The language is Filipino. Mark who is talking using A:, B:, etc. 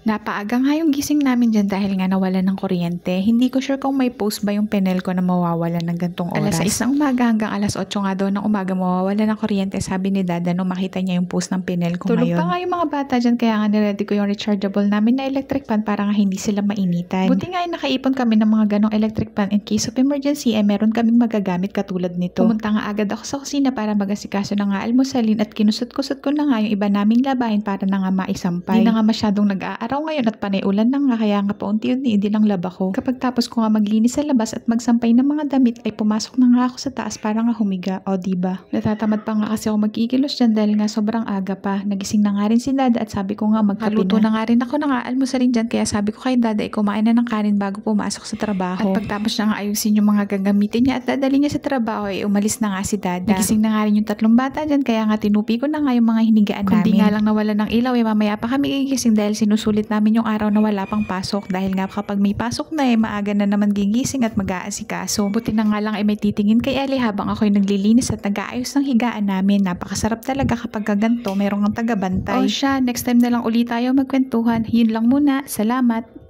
A: Napaaga nga yung gising namin dyan dahil nga nawalan ng kuryente. Hindi ko sure kung may post ba yung panel ko na mawawalan ng gantong oras. Alas 6 ng umaga hanggang alas 8 nga daw ng umaga mawawalan ng kuryente, sabi ni Dada nung makita niya yung post ng panel ko ngayon. Tulog pa nga yung mga bata dyan kaya nga niready ko yung rechargeable namin na electric fan para nga hindi sila mainitan. Buti nga ay nakaipon kami ng mga ganong electric fan in case of emergency ay meron kaming magagamit katulad nito. Pumunta nga agad ako sa kusina para magasikaso na nga almusalin at kinusot-kusot ko na nga yung iba naming labahin para na nga maisampay. Di na nga masyadong nag-aaraw ngayon at panay ulan na nga kaya nga paunti-unti lang laba ko. Kapag tapos ko nga maglinis sa labas at magsampay ng mga damit ay pumasok na nga ako sa taas para nga humiga. O diba? Natatamad pa nga kasi ako magkikilos dyan dahil nga sobrang aga pa. Nagising na nga rin si Dada at sabi ko nga magkaluto na nga rin ako na nga almusalin dyan kaya sabi ko kay Dada ay kumain na ng kanin bago pumasok sa trabaho. At pagtapos niya nga ayusin yung mga gagamitin niya at dadali niya sa trabaho ay umalis na nga si Dada. Nagising na nga rin yung tatlong bata dyan kaya nga tinupi ko na nga yung mga hinigaan namin. Kundi nga lang nawala ng ilaw mamaya pa kami gigising dahil sinusulit namin yung araw na wala pang pasok dahil nga kapag may pasok na maaga na naman gigising at mag-aasikaso. Buti na nga lang ay may titingin kay Ellie habang ako'y naglilinis at nag-aayos ng higaan namin. Napakasarap talaga kapag ganito merong ang taga-bantay. O siya, next time na lang ulit tayo magkwentuhan. Yun lang muna. Salamat!